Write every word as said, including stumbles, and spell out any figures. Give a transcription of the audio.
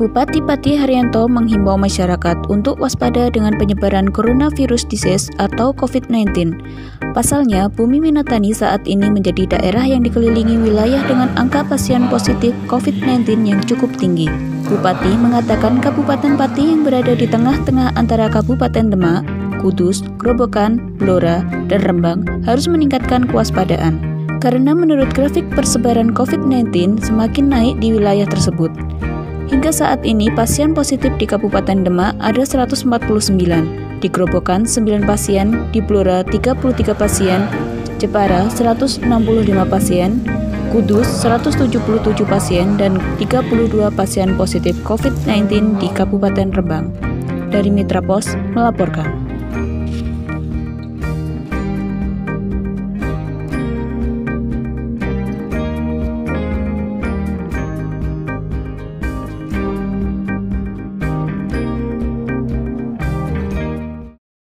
Bupati Pati Haryanto menghimbau masyarakat untuk waspada dengan penyebaran coronavirus disease atau covid sembilan belas. Pasalnya, Bumi Minatani saat ini menjadi daerah yang dikelilingi wilayah dengan angka pasien positif covid sembilan belas yang cukup tinggi. Bupati mengatakan Kabupaten Pati yang berada di tengah-tengah antara Kabupaten Demak, Kudus, Grobogan, Blora, dan Rembang harus meningkatkan kewaspadaan. Karena menurut grafik persebaran covid sembilan belas semakin naik di wilayah tersebut. Hingga saat ini pasien positif di Kabupaten Demak ada seratus empat puluh sembilan, di Grobogan sembilan pasien, di Blora tiga puluh tiga pasien, Jepara seratus enam puluh lima pasien, Kudus seratus tujuh puluh tujuh pasien, dan tiga puluh dua pasien positif covid sembilan belas di Kabupaten Rembang. Dari Mitra Pos melaporkan.